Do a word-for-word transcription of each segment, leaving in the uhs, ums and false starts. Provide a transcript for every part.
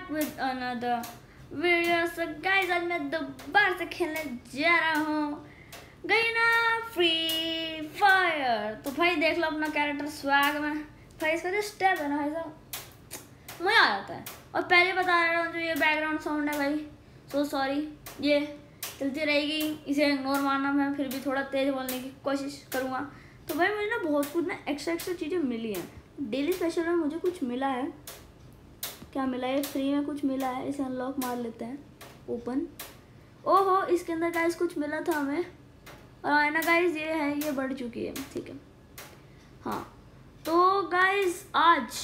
Back with another video. So guys आज मैं दोबारा से खेलने जा रहा हूँ गई ना फ्री फायर। तो भाई देख लो अपना कैरेक्टर स्वैग में भाई, इसका जो स्टेप है ना भाई साहब मजा आ जाता है। और पहले बता रहा हूँ जो ये बैकग्राउंड साउंड है भाई, सो सॉरी, ये चलती रहेगी, इसे इग्नोर मारना। मैं फिर भी थोड़ा तेज बोलने की कोशिश करूँगा। तो भाई मुझे ना बहुत कुछ ना एक्स्ट्रा एक्स्ट्रा चीज़ें मिली हैं। डेली स्पेशल में मुझे कुछ मिला है। क्या मिला है? फ्री में कुछ मिला है, इसे अनलॉक मार लेते हैं। ओपन। ओहो, इसके अंदर गाइस कुछ मिला था हमें। और है ना गाइस, ये है, ये बढ़ चुकी है, ठीक है। हाँ तो गाइस आज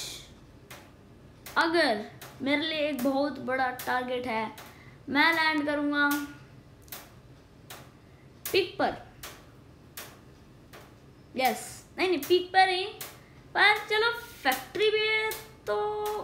अगर मेरे लिए एक बहुत बड़ा टारगेट है, मैं लैंड करूँगा पीक पर। यस, नहीं नहीं पीक पर ही, पर चलो फैक्ट्री भी है तो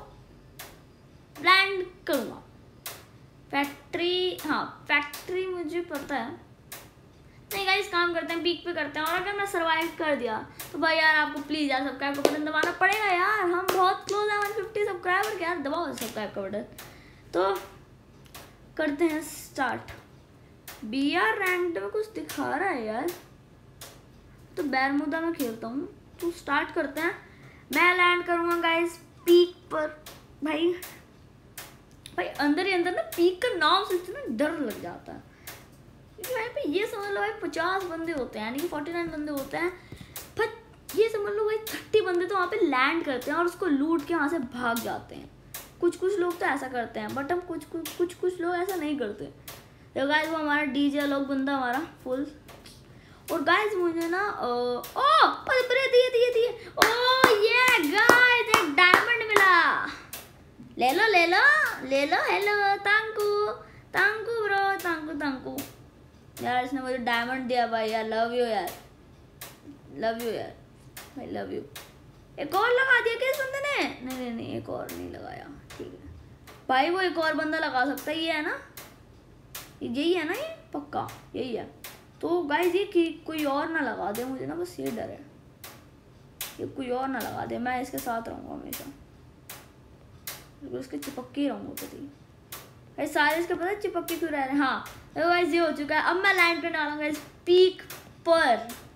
लैंड करूँगा। फैक्ट्री, हाँ फैक्ट्री मुझे पता है। नहीं गाइस, काम करते हैं, पीक पे करते हैं। और अगर मैं सरवाइव कर दिया तो भाई यार आपको प्लीज़ यार सब्सक्राइब का बटन दबाना पड़ेगा यार। हम बहुत क्लोज हैं वन फिफ्टी सब्सक्राइबर के यार, दबाओ सब्सक्राइब का बटन। तो करते हैं स्टार्ट। बी आर रैंक में कुछ दिखा रहा है यार, तो बैरमुदा में खेलता हूँ। तो स्टार्ट करते हैं। मैं लैंड करूँगा गाइस पीक पर। भाई भाई अंदर ही अंदर ना पीक का नाम सोचते ना डर लग जाता है। क्योंकि भाई पे ये समझ लो भाई पचास बंदे होते हैं, यानी कि फोर्टी नाइन बंदे होते हैं। पर ये समझ लो भाई थर्टी बंदे तो वहाँ पे लैंड करते हैं और उसको लूट के वहाँ से भाग जाते हैं। कुछ कुछ लोग तो ऐसा करते हैं, बट हम कुछ कुछ कुछ कुछ लोग ऐसा नहीं करते। तो गाइस वो हमारा डीजे लोग बंदा हमारा फुल। और गाइस मुझे ना ओ अरे दिए दिए दिए ओ ये गाइस एक डायमंड मिला। ले लो ले लो ले लो। हेलो तांकू तांकू ब्रो, तांकू तांकू यार, इसने मुझे डायमंड दिया भाई यार। लव यू यार, लव यू यार, भाई लव यू। एक और लगा दिया क्या इस बंदे ने? नहीं नहीं नहीं एक और नहीं लगाया, ठीक है भाई। वो एक और बंदा लगा सकता है, ये है ना, यही है ना, ये पक्का यही है। तो गाइस ये कि कोई और ना लगा दे, मुझे ना बस ये डर है, ये कोई और ना लगा दे। मैं इसके साथ रहूँगा हमेशा, उसके चिपक के रहूँगा कभी। भाई सारे इसके पता है चिपक के क्यों रह रहे हैं। हाँ तो गाइस ये हो चुका है। अब मैं लैंड पे डालूंगा इस पीक पर।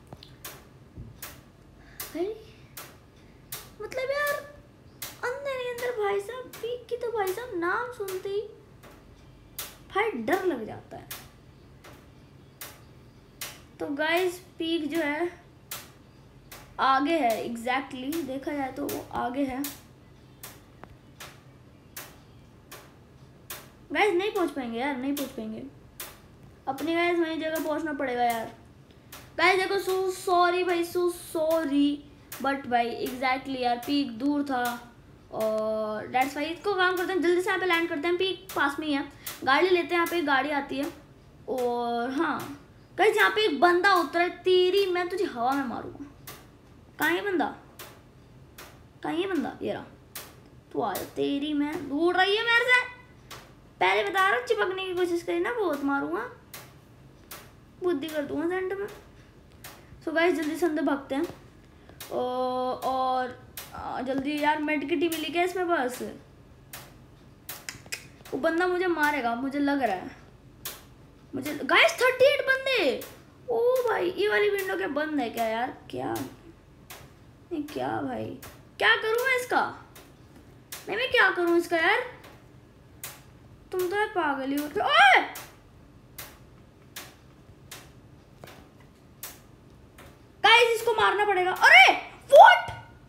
भाई मतलब यार अंदर ही अंदर भाई साहब पीक की तो भाई साहब नाम सुनते ही भाई डर लग जाता है। तो गाइस पीक जो है आगे है, एग्जैक्टली exactly, देखा जाए तो वो आगे है। गाइस नहीं पहुंच पाएंगे यार, नहीं पहुंच पाएंगे अपनी। गाइस वही जगह पहुंचना पड़ेगा यार। गाइस देखो सो सॉरी भाई, सो सॉरी, बट भाई एग्जैक्टली यार पीक दूर था और डेट्स वाई। इसको काम करते हैं, जल्दी से यहाँ पे लैंड करते हैं। पीक पास में ही है, गाड़ी लेते हैं, यहाँ पे एक गाड़ी आती है। और हाँ गाइस यहाँ पे एक बंदा उतरा है। तेरी मैं तुझे हवा में मारूंगा। कहाँ ये बंदा, कहाँ ये बंदा? ये रहा। तू आ जा, तेरी मैं दूर रही है मेरे से, पहले बता रहा हूँ। चिपकने की कोशिश करी ना, बहुत मारूंगा, बुद्धि कर दूंगा सेंट में। सो गाइस जल्दी से अंदर भागते हैं। और जल्दी यार मेडिकेट ही मिली क्या इसमें? बस वो बंदा मुझे मारेगा मुझे लग रहा है। मुझे गाइस थर्टी एट बंदे। ओ भाई ये वाली विंडो क्या बंद है क्या यार? क्या नहीं क्या भाई, क्या करूँ मैं इसका? नहीं मैं क्या करूँ इसका यार? तुम तो है पागल ही हो। ओए गाइस इसको मारना पड़ेगा। अरे व्हाट,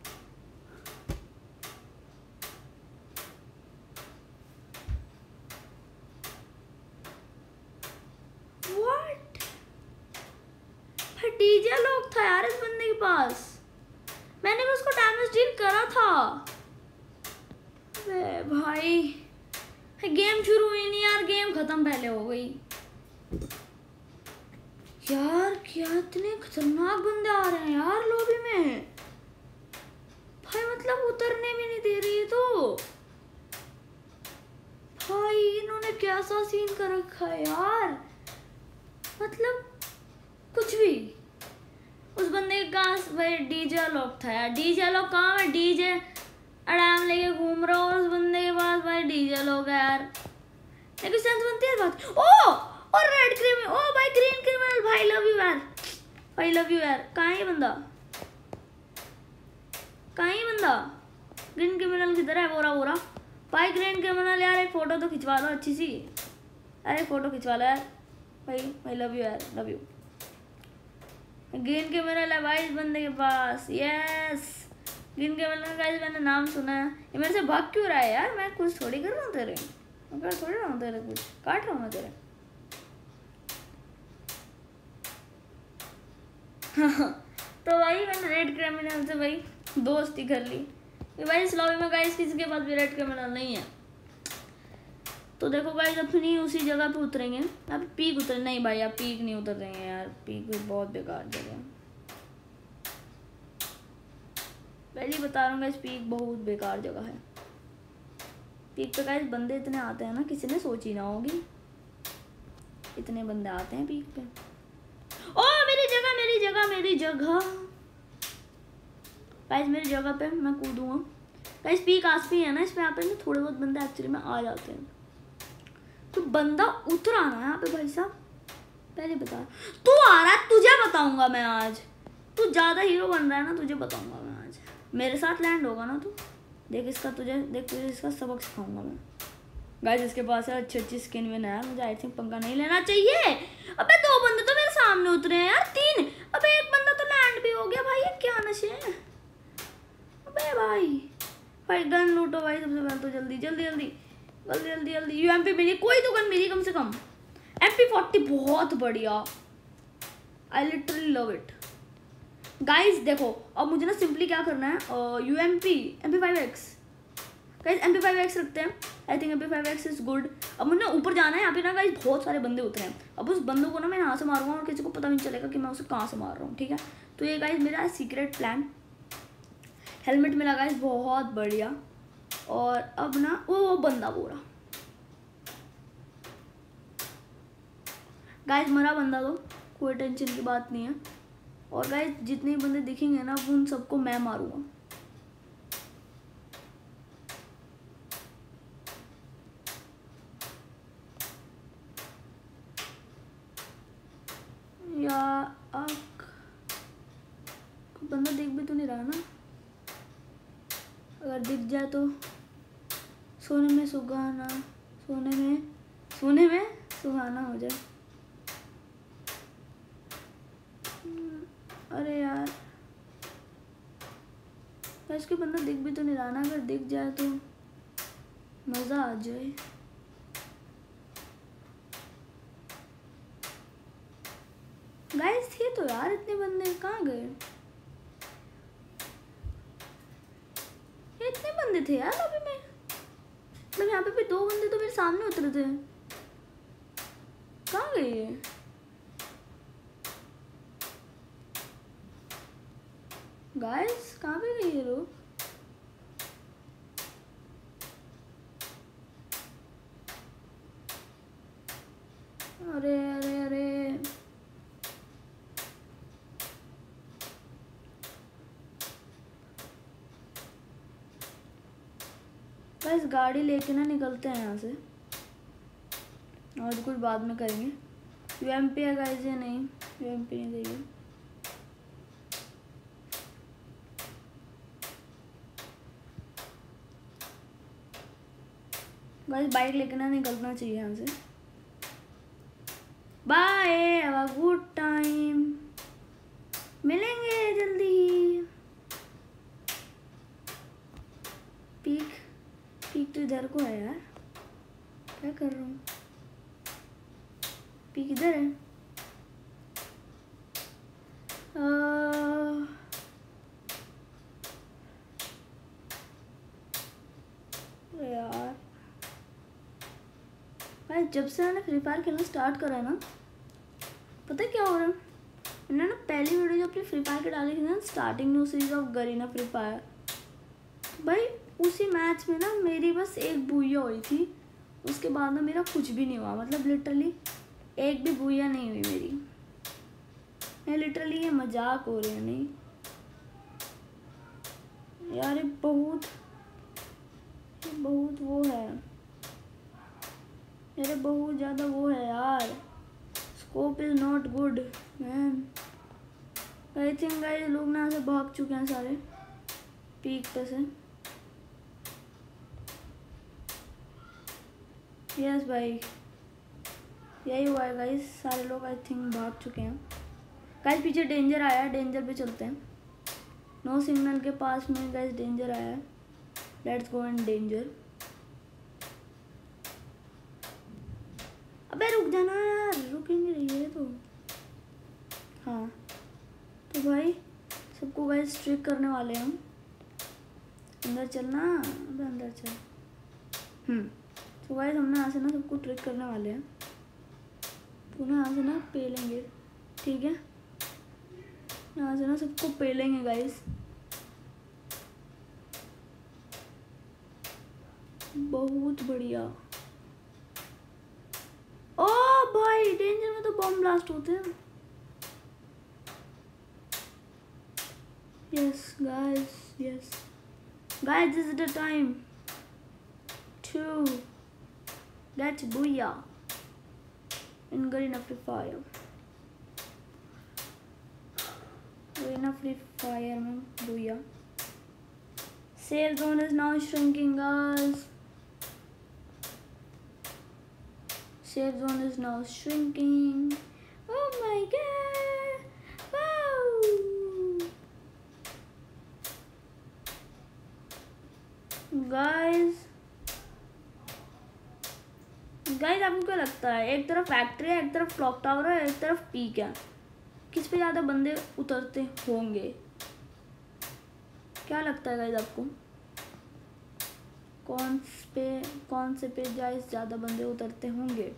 व्हाट डीजे लोग था यार इस बंदे के पास। मैंने भी उसको डैमेज डील करा था। अरे भाई गेम शुरू हुई नहीं यार, गेम खत्म पहले हो गई यार। क्या इतने खतरनाक बंदे आ रहे हैं यार लॉबी में भाई, मतलब उतरने भी नहीं दे रही है। तो भाई इन्होंने कैसा सीन कर रखा है यार, मतलब कुछ भी। उस बंदे के पास भाई डीजे लॉक था यार। डीजे लॉक कहाँ है? डीजे अड़ाम लेके घूम रहा हूँ, उस बंदे के पास भाई डीजल हो गया यार, लेकिन सेंस बनती है बात। ओ और रेड क्रिमिनल, ओ भाई ग्रीन क्रिमिनल, भाई लव यू यार, भाई लव यू यार। कहाँ है ये बंदा, कहाँ है ये बंदा? ग्रीन क्रिमिनल किधर है? बोरा बोरा भाई ग्रीन क्रिमिनल यार, एक फोटो तो खिंचवा लो अच्छी सी, अरे फोटो खिंचवा लो यार भाई, भाई लव यू यार, लव यू। ग्रीन क्रिमिनल है भाई इस बंदे के पास, यस ग्रीन क्रिमिनल का मैंने नाम सुना है। ये मेरे से भाग क्यों रहा है यार? मैं कुछ थोड़ी कर रहा हूँ तेरे, मैं कर थोड़ी रहा हूँ तेरे, कुछ काट रहा हूँ मैं तेरे। तो भाई मैंने रेड क्रिमिनल से भाई दोस्ती कर ली कि भाई इस लॉबी में गाइस किसी के पास भी रेड क्रिमिनल नहीं है। तो देखो गाइस अपनी उसी जगह पे उतरेंगे, यहाँ पे पीक उतर, नहीं भाई आप पीक नहीं उतर रहे हैं यार, पीक भी बहुत बेकार जगह है, पहले बता रहा हूँ गाइस पीक बहुत बेकार जगह है। पीक पे गाइस बंदे इतने आते हैं ना, किसी ने सोची ना होगी, इतने बंदे आते हैं पीक पे। ओ मेरी जगह, मेरी जगह, मेरी जगह गाइस, मेरी जगह पे मैं कूदूंगा गाइस। पीक आस पे है ना, इसमें यहाँ पे ना थोड़े बहुत बंदे एक्चुअली में आ जाते हैं, तो बंदा उतर आना है यहाँ पे भाई साहब, पहले बता। तू आ रहा है, तुझे बताऊंगा मैं आज, तू ज्यादा हीरो बन रहा है ना, तुझे बताऊंगा मैं आज, मेरे साथ लैंड होगा ना तू, देख इसका तुझे, देख तुझे इसका सबक सिखाऊंगा मैं। गाइस इसके पास है अच्छी अच्छी स्किन विन है, मुझे आई थिंक पंगा नहीं लेना चाहिए। अबे दो बंदे तो मेरे सामने उतरे हैं यार, तीन, अबे एक बंदा तो लैंड भी हो गया भाई, ये क्या नशे हैं? अबे भाई भाई गन लूटो भाई सबसे पहले तो, जल्दी जल्दी जल्दी जल्दी जल्दी जल्दी। यूएमपी मिली, कोई तो गन मिली कम से कम, एम पी फोर्टी बहुत बढ़िया, I literally love it. Guys देखो अब मुझे ना सिंपली क्या करना है, U M P M P five X, guys M P five X रखते हैं, I think M P five X is good. अब मुझे ना ऊपर जाना है, यहाँ पे ना गाइस बहुत सारे बंदे उतरे हैं, अब उस बंदों को ना मैं यहाँ से मारूंगा और किसी को पता नहीं चलेगा कि मैं उसे कहाँ से मार रहा हूँ, ठीक है। तो ये गाइस मेरा सीक्रेट प्लान। हेलमेट मिला गाइस बहुत बढ़िया, और अब ना वो वो बंदा बोरा गाइस, मरा बंदा तो कोई टेंशन की बात नहीं है, और गाइस जितने बंदे दिखेंगे ना उन सबको मैं मारूंगा। या आक बंदा दिख भी तो नहीं रहा ना, अगर दिख जाए तो सोने में सुहाना, सोने में सोने में सुहाना हो जाए। अरे यार इसके बंदा दिख भी तो नहीं रहा ना, अगर दिख जाए तो मज़ा आ जाए। गाइस थे तो यार इतने बंदे, कहाँ गए? ये इतने बंदे थे यार अभी में, मतलब यहाँ पे भी दो बंदे तो मेरे सामने उतरे थे, कहाँ गए ये? गाइस कहाँ पे गए ये लोग? अरे अरे अरे गाइस गाड़ी लेके ना निकलते हैं यहाँ से, और कुछ बाद में करेंगे। यूएमपी है गाइस या नहीं? यूएमपी नहीं चाहिए। गाइस बाइक लेके ना निकलना चाहिए यहाँ से। Bye, have a good time, मिलेंगे जल्दी ही। पीक पीक तो इधर को है यार, क्या कर रहा हूँ? पीक इधर है। आ... यार भाई जब से मैंने फ्री फायर खेलना स्टार्ट करा है ना, पता है क्या हो रहा है? मैंने ना पहली वीडियो जो अपनी फ्री फायर की डाली थी ना, starting new series of Garena free fire, भाई उसी मैच में ना मेरी बस एक बुइया हुई थी, उसके बाद ना मेरा कुछ भी नहीं हुआ, मतलब लिटरली एक भी बुइया नहीं हुई मेरी। मैं लिटरली ये मजाक हो रही है नहीं यार, ये बहुत ये बहुत वो है। बहुत ज़्यादा वो है यार, scope is not good man. I think guys लोग ना से भाग चुके हैं सारे पीक पे से। यस भाई यही हुआ है गाइस, सारे लोग आई थिंक भाग चुके हैं। गाइस पीछे डेंजर आया है, डेंजर पे चलते हैं। नो सिग्नल के पास में गाइस डेंजर आया है, लेट्स गो इन डेंजर। अबे रुक जाना यार, रुक ही नहीं रही है तो। हाँ तो भाई सबको गाइस ट्रिक करने वाले हैं हम। अंदर चलना, अबे अंदर चल। हम्म तो गाइस हमने यहाँ से ना सबको ट्रिक करने वाले हैं, तो ना यहाँ से ना पेलेंगे, ठीक है। यहाँ से ना सबको पेलेंगे गाइस, बहुत बढ़िया। ओ भाई डेंजर में तो बम ब्लास्ट होते हैं। Yes guys yes guys this is the time to get booyah in Garena free fire. Garena free fire में booyah. Safe zone is now shrinking guys, safe zone is now shrinking. Oh my god, wow guys guys आपको क्या लगता है, एक तरफ factory है, एक तरफ क्लॉक टावर है, एक तरफ पीक है, किस पे ज़्यादा बंदे उतरते होंगे? क्या लगता है गाइस आपको, कौन पे कौन से पे गाइस ज़्यादा बंदे उतरते होंगे?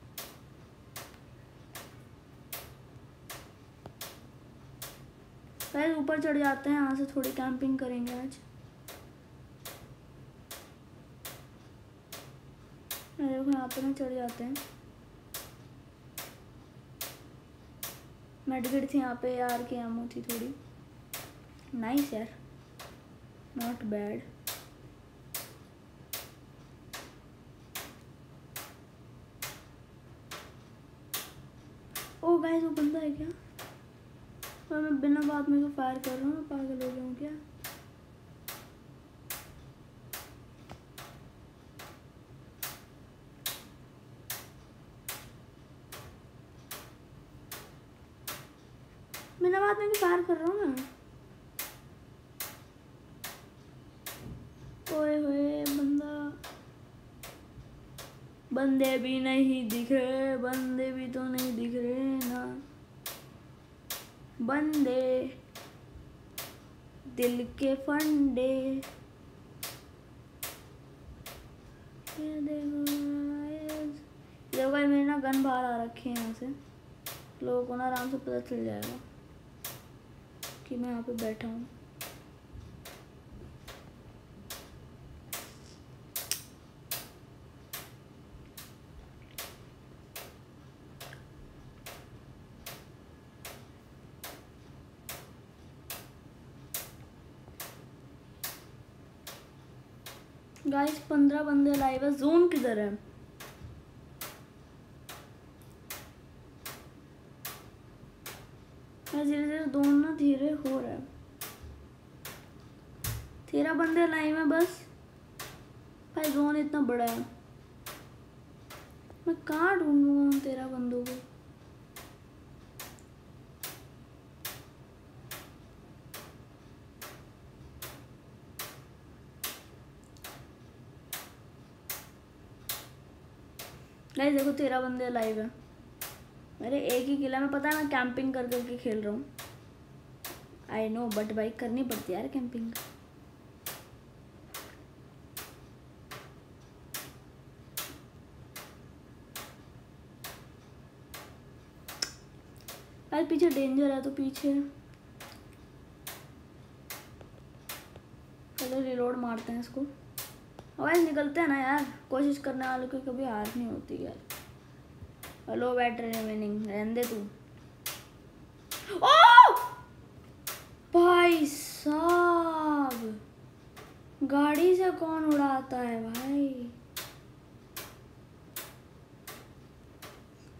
गाइस ऊपर चढ़ जाते हैं, यहाँ से थोड़ी कैंपिंग करेंगे आज। देखो यहाँ पे ना चढ़ जाते हैं। मेडकिट थी यहाँ पे यार, की एमो थी थोड़ी नाइस यार, नॉट बैड। ओ गाइस वो बंदा है क्या? और मैं बिना बात में तो फायर कर रहा हूँ, पागल हो गया हूँ क्या? बिना बात में भी फायर कर रहा हूँ मैं। ओए होए बंदा, बंदे भी नहीं दिख रहे, बंदे भी तो नहीं दिख रहे ना बंदे, दिल के फंडे। ये देखो देखो भाई मेरे ना गन बाहर आ रखे हैं, यहाँ से लोगों को ना आराम से पता चल जाएगा कि मैं यहाँ पे बैठा हूँ। गाइस पंद्रह बंदे लाइव है, जोन किधर है? धीरे धीरे दोनों ना धीरे हो रहा है। तेरह बंदे लाइव है बस भाई, जोन इतना बड़ा है, मैं कहाँ ढूंढूंगा उन तेरह बंदों को? गाइस देखो तेरह बंदे लाइव है, मेरे एक ही किला में, पता है मैं कैंपिंग कर करके खेल रहा हूँ। आई नो बट भाई करनी पड़ती है यार कैंपिंग। यार पीछे डेंजर है तो पीछे चलो रिलोड मारते हैं इसको। आवाज निकलते हैं ना यार, कोशिश करने वालों की कभी हार नहीं होती यार। हेलो बैटरी रिमेनिंग, रहने दे तू। ओ भाई साहब गाड़ी से कौन उड़ाता है भाई?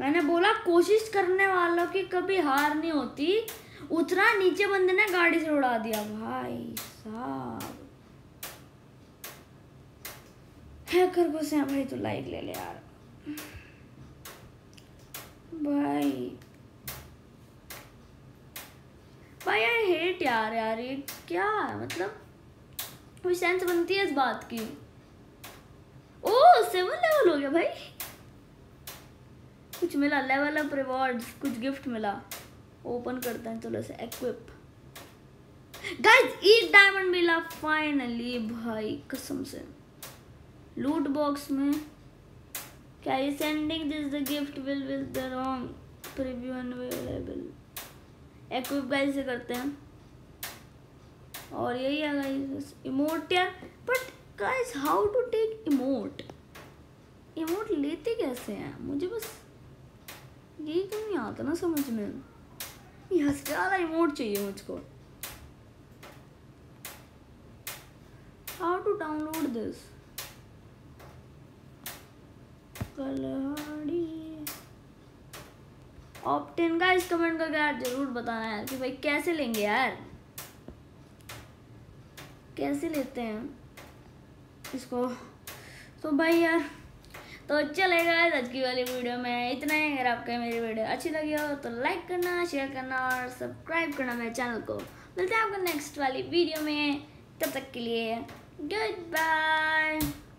मैंने बोला कोशिश करने वालों की कभी हार नहीं होती। उतरा नीचे, बंदे ने गाड़ी से उड़ा दिया भाई साहब। हैकर गुस्से हैं भाई, तो लाइक ले ले यार भाई। भाई आई हेट यार यार ये क्या है, मतलब कोई सेंस बनती है इस बात की। ओ सेवन लेवल हो गया भाई, कुछ मिला, लेवल अप रिवॉर्ड्स, कुछ गिफ्ट मिला। ओपन करते हैं चलो से, एक्विप। गाइस एक डायमंड मिला फाइनली भाई, कसम से। लूट बॉक्स में क्या ये sending this the gift will will the wrong preview unavailable. Equip guys से करते हैं, और यही है गाइस इमोट यार। But guys how to take emote, emote लेते कैसे हैं, मुझे बस यही तो नहीं आता ना समझ में। यहाँ से ज़्यादा इमोट चाहिए मुझको। How to download this Kalahari option का इस कमेंट करके यार जरूर बताना यार कि भाई कैसे लेंगे यार, कैसे लेते हैं इसको। तो भाई यार तो चलेगा आज की वाली वीडियो में इतना ही। अगर आपको मेरी वीडियो अच्छी लगी हो तो लाइक करना, शेयर करना और सब्सक्राइब करना मेरे चैनल को। मिलते हैं आपको नेक्स्ट वाली वीडियो में, तब तक के लिए गुड बाय।